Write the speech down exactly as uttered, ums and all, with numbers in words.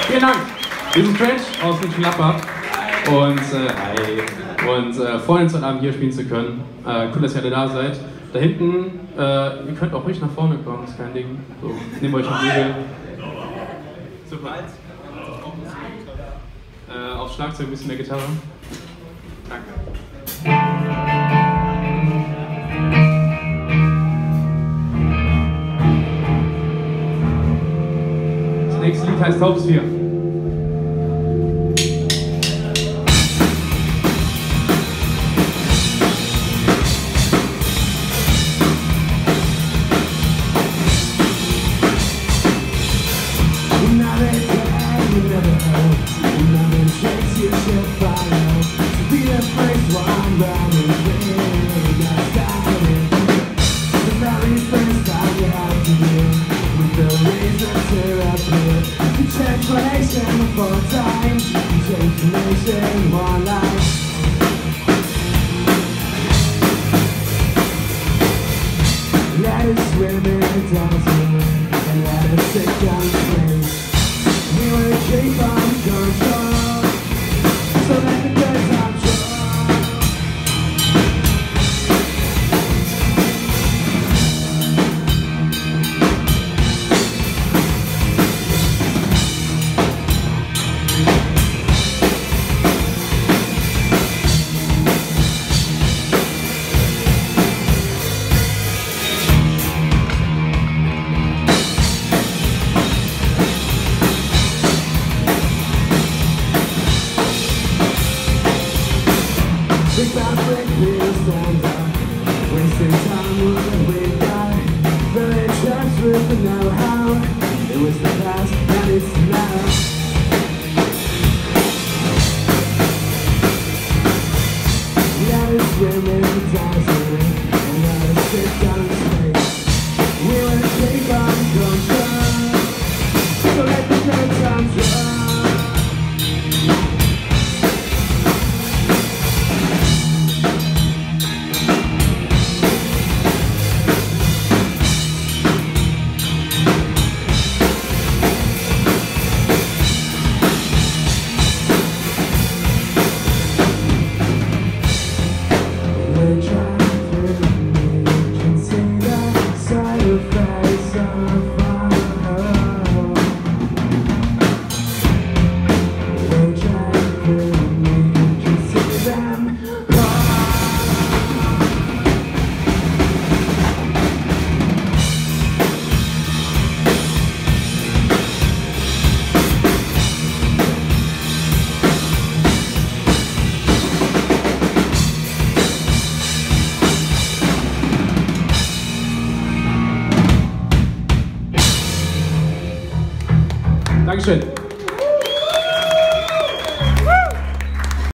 Vielen Dank. Wir sind Trench aus Mönchengladbach und äh, hi. Und äh, freuen uns heute Abend hier spielen zu können. Äh, cool, dass ihr alle da seid. Da hinten, äh, ihr könnt auch ruhig nach vorne kommen, ist kein Ding. So, nehmt euch einen Riegel. Super. Äh, auf Schlagzeug ein bisschen mehr Gitarre. Danke. Das nächste Lied heißt Taubsphere. Let us swim in the dancing and let us take down space. We will keep on control, so let the good times roll. Big bad break, we'll stand up. Wasting time with we got. Village traps with the know-how. It was the past and it's now. Let us swim in the dancing and let us sit down in space. We will keep on control, so let the good times roll. Dankeschön.